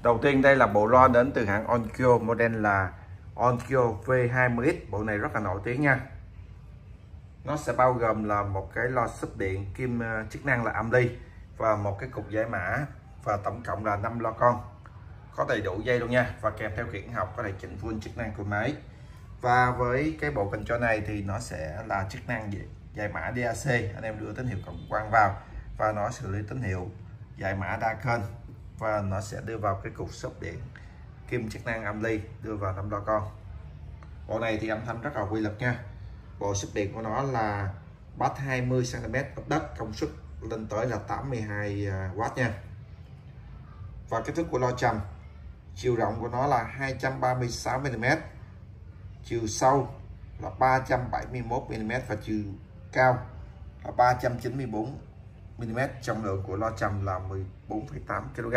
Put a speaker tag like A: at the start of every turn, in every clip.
A: Đầu tiên đây là bộ loa đến từ hãng Onkyo, model là Onkyo V20X. Bộ này rất là nổi tiếng nha. Nó sẽ bao gồm là một cái loa sub điện kim chức năng là âm ly và một cái cục giải mã, và tổng cộng là 5 loa con, có đầy đủ dây luôn nha, và kèm theo khiển học có thể chỉnh full chức năng của máy. Và với cái bộ control này thì nó sẽ là chức năng giải mã DAC, anh em đưa tín hiệu cộng quang vào và nó xử lý tín hiệu giải mã đa kênh, và nó sẽ đưa vào cái cục sub điện kim chức năng âm ly, đưa vào 5 loa con. Bộ này thì âm thanh rất là quy lực nha. Bộ sub điện của nó là bass 20 cm ốp đất, công suất lên tới là 82W nha. Và kích thước của loa trầm, chiều rộng của nó là 236 mm, chiều sâu là 371 mm và chiều cao là 394 mm. Trọng lượng của loa trầm là 14,8 kg.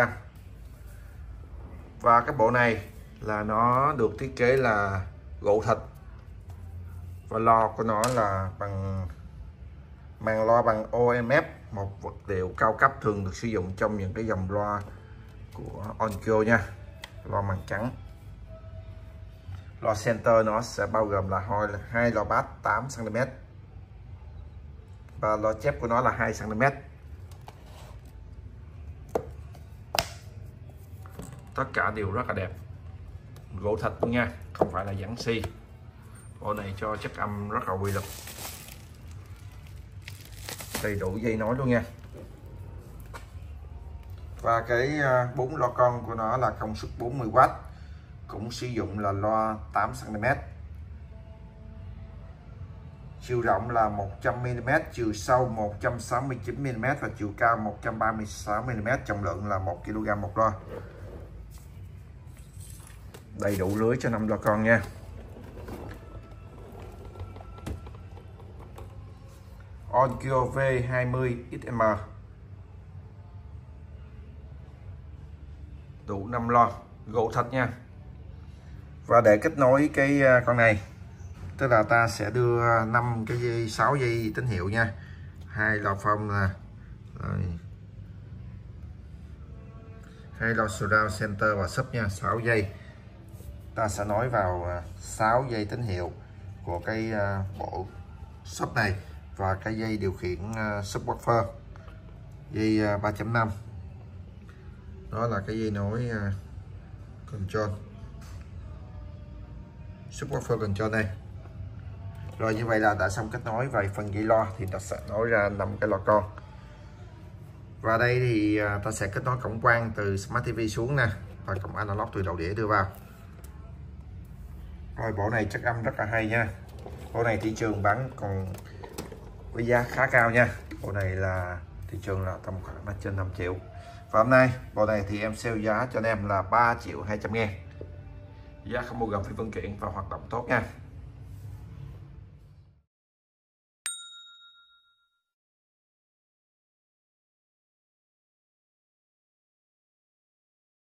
A: Và cái bộ này là nó được thiết kế là gỗ thịt, và loa của nó là bằng màng loa bằng OMF, một vật liệu cao cấp thường được sử dụng trong những cái dòng loa của Onkyo nha. Loa màng trắng. Loa center nó sẽ bao gồm là hai loa bass 8 cm và loa chép của nó là 2 cm. Tất cả đều rất là đẹp, gỗ thịt luôn nha, không phải là dán xi. Bộ này cho chất âm rất là quy lực, đầy đủ dây nối luôn nha. Và cái 4 loa con của nó là công suất 40W, cũng sử dụng là loa 8 cm, chiều rộng là 100 mm, chiều sâu 169 mm và chiều cao 136 mm. Trọng lượng là 1 kg một loa. Đầy đủ lưới cho 5 loa con nha. Onkyo V20XM đủ 5 loa, gỗ thật nha. Và để kết nối cái con này, tức là ta sẽ đưa 5 cái dây, 6 dây tín hiệu nha, 2 loa phông nè, 2 loa surround center và sub nha, 6 dây. Ta sẽ nối vào 6 dây tín hiệu của cái bộ sub này và cái dây điều khiển subwoofer, dây 3.5. Đó là cái dây nối control, subwoofer control này. Rồi như vậy là đã xong kết nối. Về phần dây loa thì ta sẽ nối ra 5 cái loa con. Và đây thì ta sẽ kết nối cổng quang từ Smart TV xuống nè, và cổng analog từ đầu đĩa đưa vào. Rồi bộ này chất âm rất là hay nha. Bộ này thị trường bán còn với giá khá cao nha. Bộ này là thị trường là tầm khoảng trên 5 triệu. Và hôm nay bộ này thì em sale giá cho anh em là 3.200.000. Giá không bao gồm phí vận chuyển và hoạt động tốt nha.